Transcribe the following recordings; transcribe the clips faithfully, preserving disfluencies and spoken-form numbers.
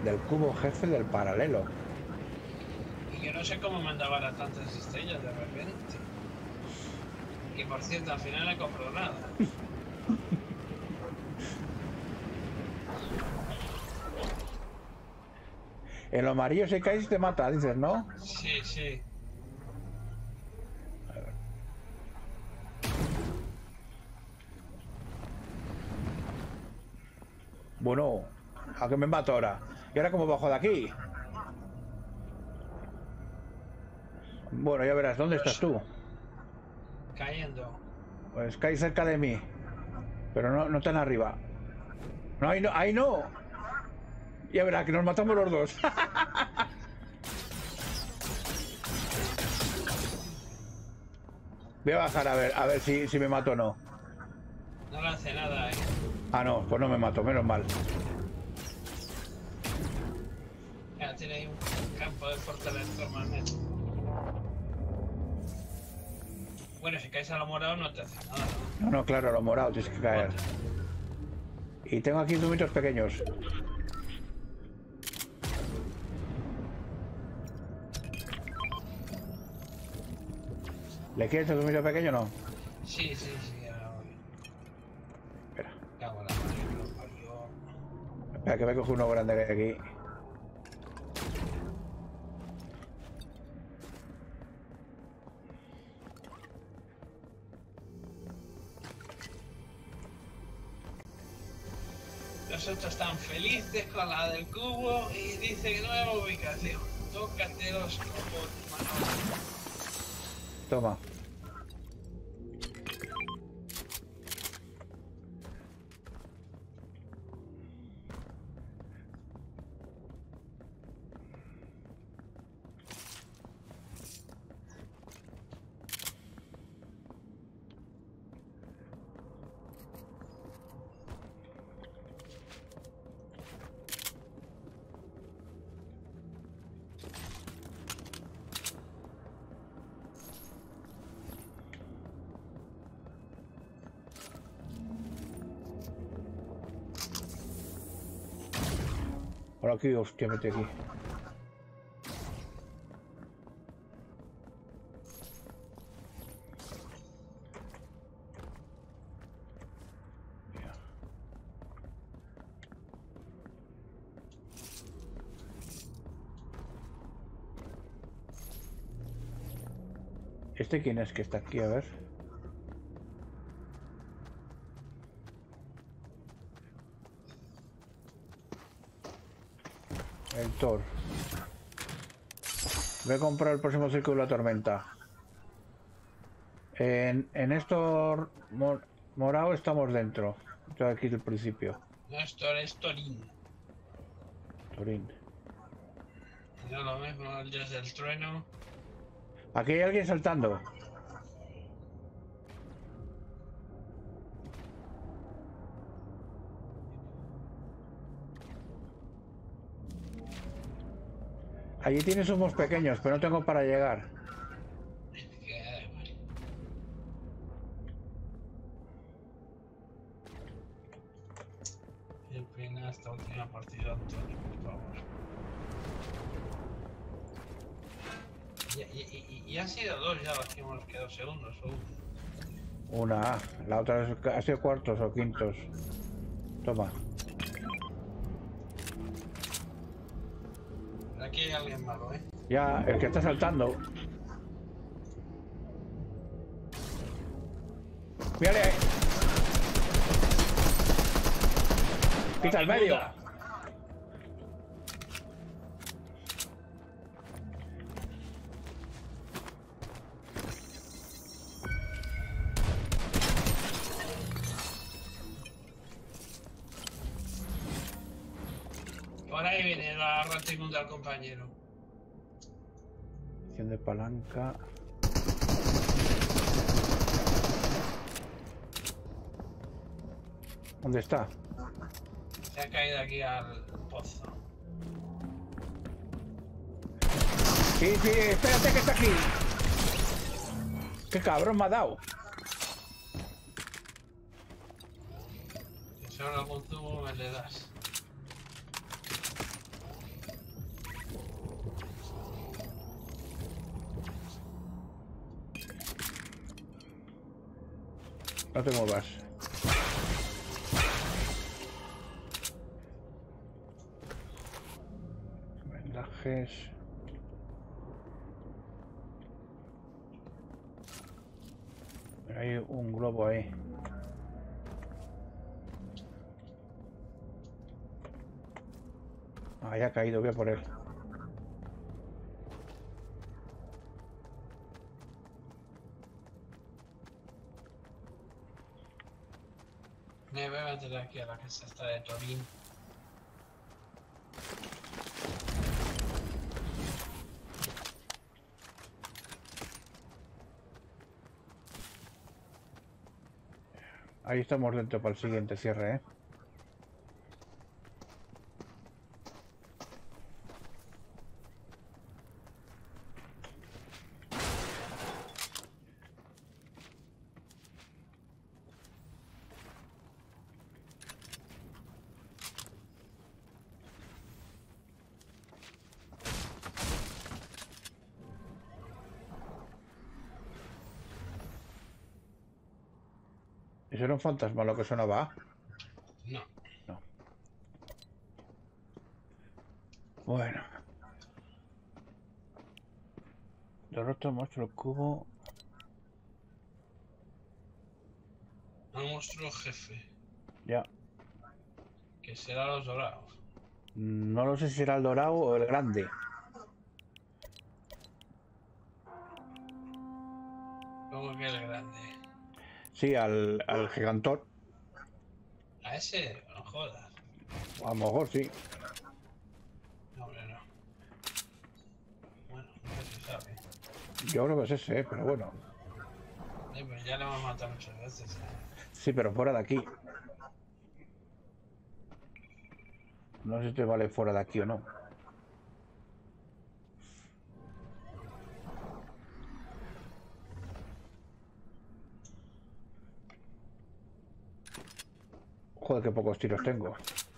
del cubo jefe del paralelo. Y yo no sé cómo me han dado a tantas estrellas de repente. Y por cierto, al final no he comprado nada. En lo amarillo si caes te mata, dices, ¿no? Sí, sí. A ver. Bueno, ¿a qué me mato ahora? ¿Y ahora cómo bajo de aquí? Bueno, ya verás, ¿dónde estás tú? Cayendo. Pues cae cerca de mí, pero no, no tan arriba. No, ahí no, ahí no. Ya verás, que nos matamos los dos. Voy a bajar a ver, a ver si, si me mato o no. No le hace nada, eh. Ah, no, pues no me mato, menos mal. Ya tiene ahí un campo de fuerza electromagnética. Bueno, si caes a lo morado no te hace nada, ¿no? No, no, claro, lo morado tienes que caer. Y tengo aquí zumitos pequeños. ¿Le quieres el zumito pequeño o no? Sí, sí, sí, ahora voy. Espera. Cago en la madre que lo parió. Espera, que me cojo uno grande que hay aquí. Los otros están felices con la del cubo y dicen nueva ubicación. Tócate los cubos, mano. Toma. Ahora aquí, hostia, mete aquí. ¿Este quién es que está aquí? A ver. El Thor. Voy a comprar el próximo círculo de la tormenta. En, en esto mor, morado estamos dentro. Estoy aquí del principio. No, esto es Torín. Torín. No lo mismo, el dios del trueno. Aquí hay alguien saltando. Allí tienes humos pequeños, pero no tengo para llegar. Qué pena esta última partida, Antonio, por favor. Y, y, y, y han sido dos ya los que hemos quedado segundos o uno. Una A, la otra es, ha sido cuartos o quintos. Toma. Aquí hay alguien malo, ¿eh? Ya, el que está saltando. ¡Mírale! ¡Quita el medio! Por ahí viene la rata inmunda al compañero. Acción de palanca. ¿Dónde está? Se ha caído aquí al pozo. Sí, sí, espérate que está aquí. ¡Qué cabrón me ha dado! Si solo algún tubo me le das. No te muevas. Vendajes. Hay un globo ahí. Ah, ya ha caído, voy a por él. Me voy a meter aquí a la casa esta de Torín. Ahí estamos dentro para el siguiente cierre, ¿eh? ¿Eso era un fantasma lo que sonaba? No. No. Bueno. Derrota monstruo el cubo. Un monstruo jefe. Ya. Que será los dorados. No lo sé si será el dorado o el grande. ¿Cómo que el grande? Sí, al, al gigantor. A ese, no jodas. A lo mejor sí. No, hombre, no. Bueno, no se sabe. Yo creo que es ese, ¿eh? Pero bueno. Sí, pues ya lo hemos matado muchas veces. ¿Eh? Sí, pero fuera de aquí. No sé si te vale fuera de aquí o no. Joder, qué pocos tiros tengo.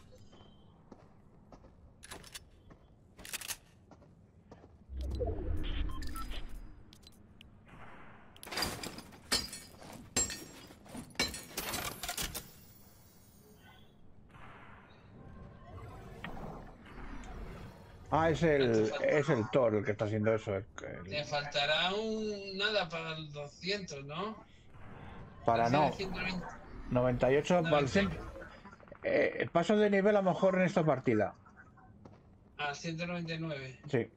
Ah, es el, es el Thor el que está haciendo eso. El, el... Te faltará un nada para el doscientos, ¿no? Para no. ciento veinte. noventa y ocho para el cien. Eh, paso de nivel a lo mejor en esta partida. Ah, ciento noventa y nueve. Sí.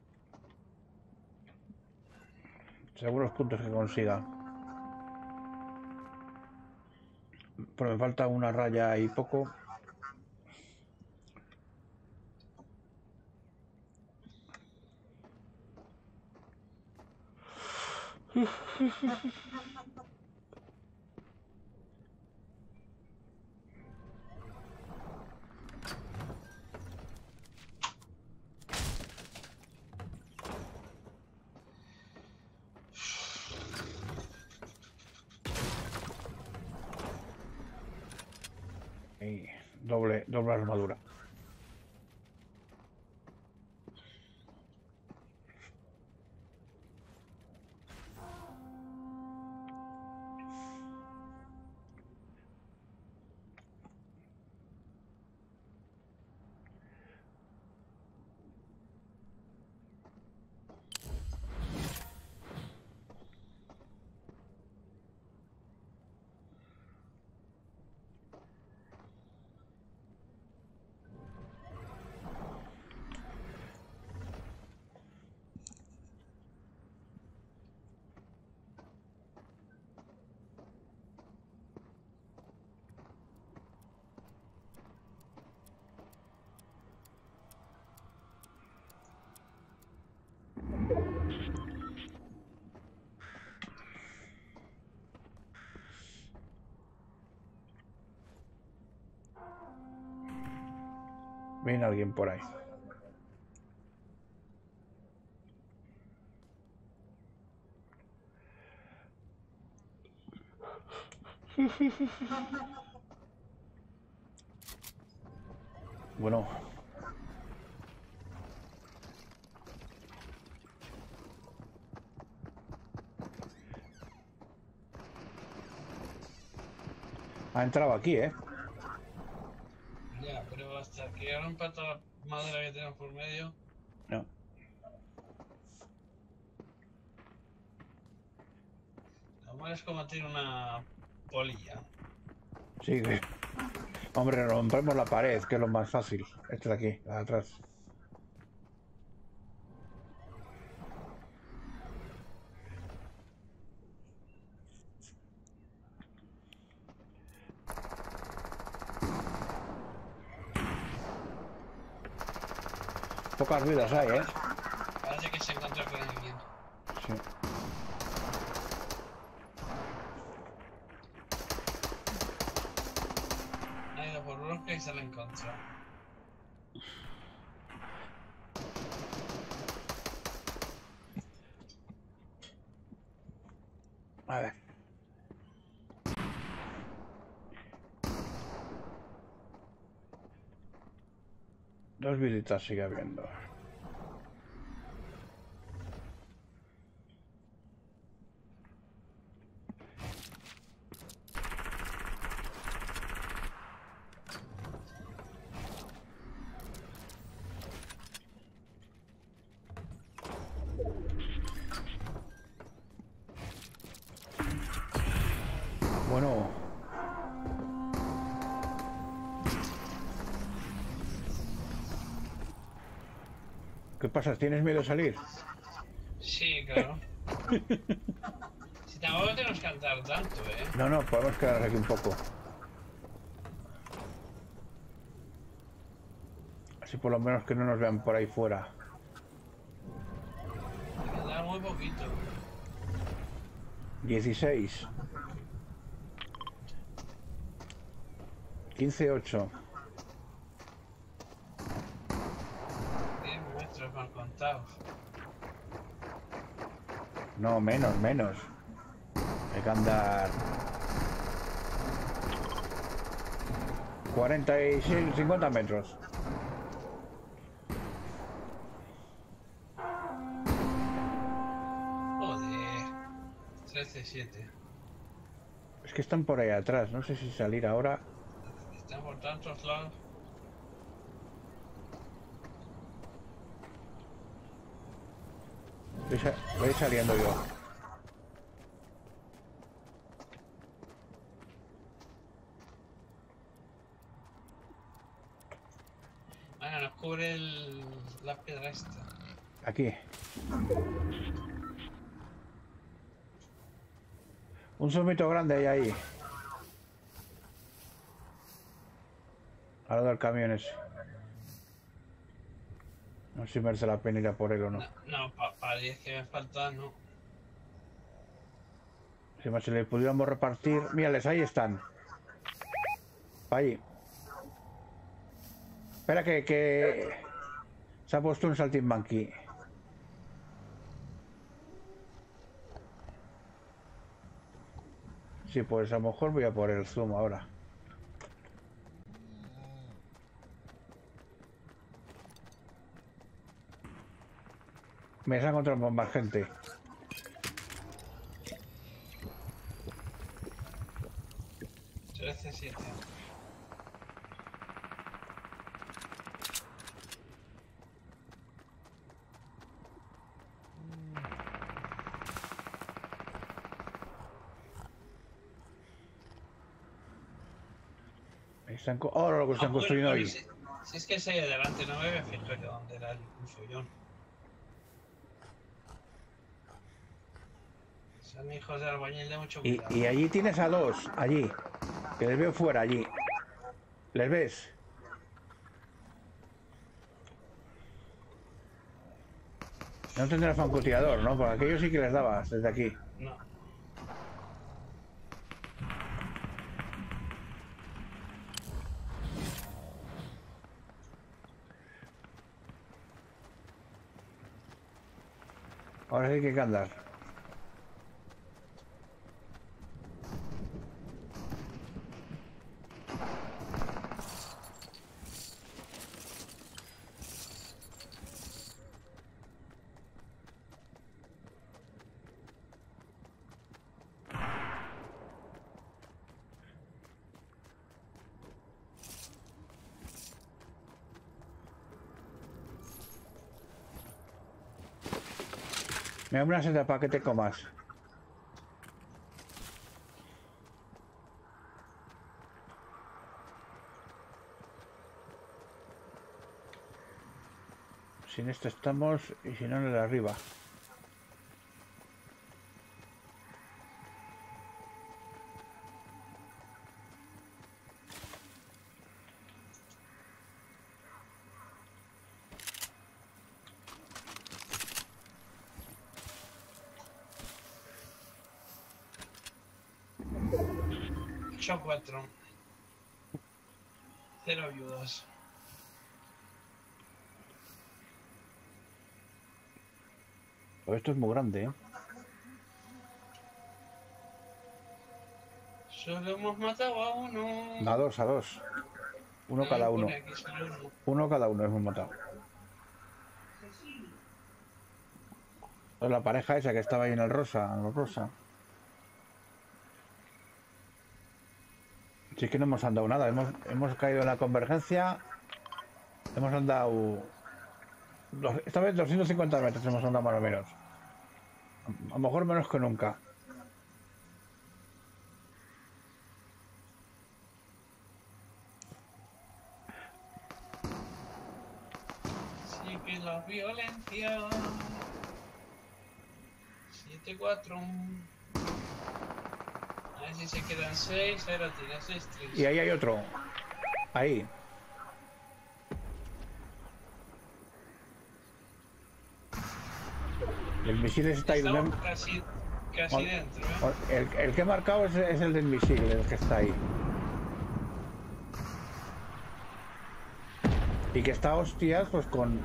Según los puntos que consiga. Pero me falta una raya y poco. Y doble, doble armadura. Viene alguien por ahí. Bueno. Ha entrado aquí, ¿eh? Ya, pero hasta que rompa toda la madera que tenemos por medio. No. Lo malo es como tiene una polilla. Sí, que... Hombre, rompemos la pared, que es lo más fácil. Este de aquí, la de atrás. Pocas vidas hay, ¿eh? Parece que se encontró con alguien. Sí. Ha ido por bloque y se la encontró. A ver. Dos viditas sigue habiendo. Bueno. ¿Qué pasa? ¿Tienes miedo de salir? Sí, claro. Si tampoco tenemos que andar tanto, ¿eh? No, no, podemos quedarnos aquí un poco. Así por lo menos que no nos vean por ahí fuera. Hay que andar muy poquito. dieciséis. quince ocho. diez metros mal contados. No, menos, menos. Hay que andar... cuarenta y seis, cincuenta metros. Joder. trece siete. Es que están por ahí atrás. No sé si salir ahora. Están por tantos lados. Voy, sa voy saliendo yo. Bueno, nos cubre el, la piedra esta. Aquí. Un zumito grande hay ahí. Al lado del camión ese. No sé si merece la pena ir a por él o no. No, no pa para diez que me faltan, no. Si más si le pudiéramos repartir... Mírales, ahí están. Ahí. Espera que, que... Se ha puesto un saltimbanqui. Sí, pues a lo mejor voy a por el zoom ahora. Me se ha encontrado con más gente. trece siete. Están co oh, lo que están Ah, construyendo bueno, ahí. si, si es que se adelante, no me había fijado de dónde era el follón. Son hijos de albañil de mucho Y, cuidado. y allí tienes a dos, allí. Que les veo fuera, allí. ¿Les ves? No tendrás francotirador, ¿no? Porque aquellos sí que les dabas desde aquí. No. Ahora sí que hay que andar. Me da una seta para que te comas. Sin esto estamos y si no en el de arriba. ocho cuatro. Cero ayudas. Pero esto es muy grande, ¿eh? Solo hemos matado a uno. A dos, a dos. Uno cada uno. Uno cada uno hemos matado. Es la pareja esa que estaba ahí en el rosa, en el rosa. Sí que no hemos andado nada, hemos, hemos caído en la convergencia. Hemos andado... Esta vez doscientos cincuenta metros hemos andado más o menos. A lo mejor menos que nunca. Sí que la violencia. siete cuatro. A ver si se quedan seis. Ahora tiene seis tres. Y ahí hay otro. Ahí. El misil está ahí. Estamos casi, casi o, dentro, o, ¿eh? el, el que he marcado es, es el del misil, el que está ahí. Y que está hostias, pues con...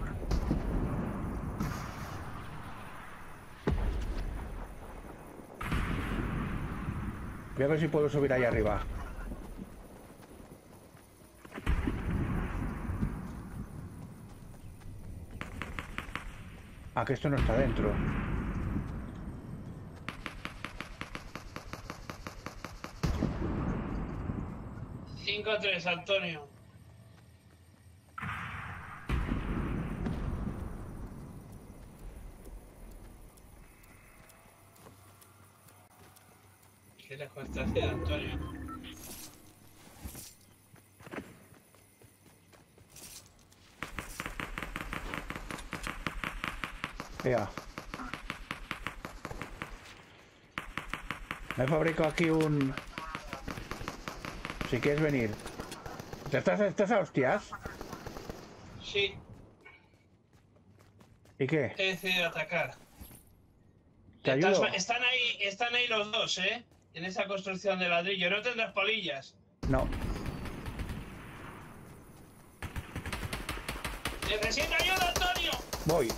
Voy a ver si puedo subir ahí arriba. Ah, que esto no está dentro. cinco tres, Antonio. ¿Qué lejos está haciendo, Antonio? Vea. Me he fabricado aquí un... Si quieres venir. ¿Te estás, estás a hostias? Sí. ¿Y qué? He decidido atacar. ¿Te ayudo? Están ahí, están ahí los dos, ¿eh? En esa construcción de ladrillo. No tendrás polillas. No. ¡Necesito ayuda, Antonio! Voy.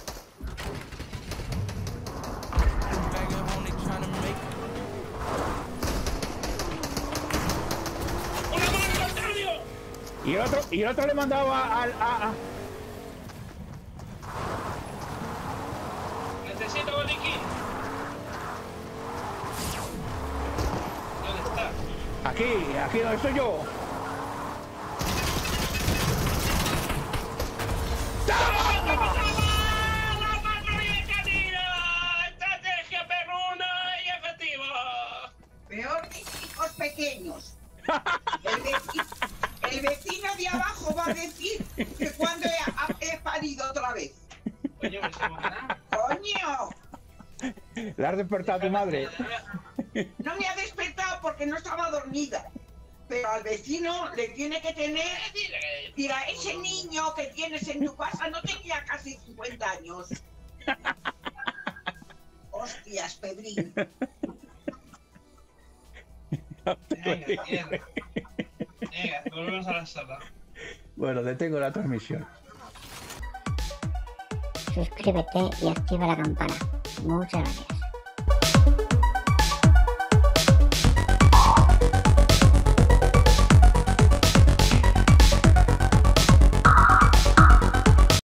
¡Una mano, Antonio! Y el otro, y el otro le mandaba al... A, a. Necesito botiquín. ¿Dónde está? Aquí, aquí donde estoy yo. ¡Estrategia perruna y efectiva! Peor que chicos pequeños. El vecino, el vecino de abajo va a decir que cuando he, he parido otra vez. Coño, me sumo nada. ¡Coño! ¿Le has despertado a tu madre? No me ha despertado porque no estaba dormida. Pero al vecino le tiene que tener... Mira, ese niño que tienes en tu casa no tenía casi cincuenta años. Hostias, Pedrín. Venga, tierra. Venga, volvemos a la sala. Bueno, detengo la transmisión. Suscríbete y activa la campana. Muchas gracias.